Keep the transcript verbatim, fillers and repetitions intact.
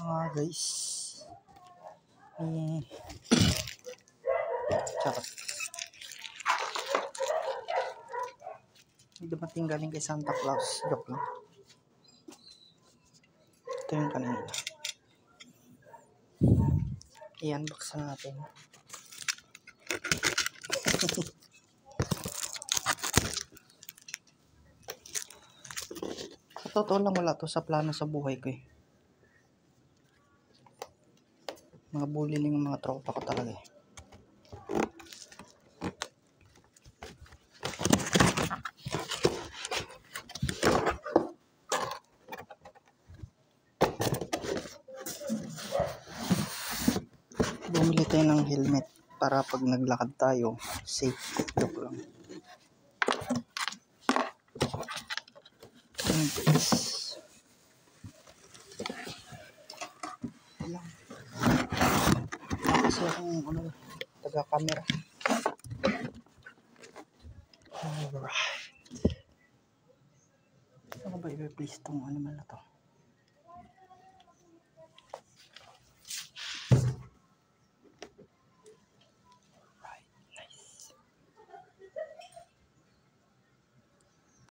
mga guys, eh, charot, may dumating galing kay Santa Claus. Joke lang. Ito yung kanina. I-unbox na natin. Sa totoo lang, wala to sa plano sa buhay ko eh. Mga bully lang yung mga tropa ko talaga eh. Bumili tayo ng helmet para pag naglakad tayo, safe. Joke lang. Ayan guys. Ayan. Kasi akong ano, taga-camera. Alright. Ano ba i-replace tong animal na to?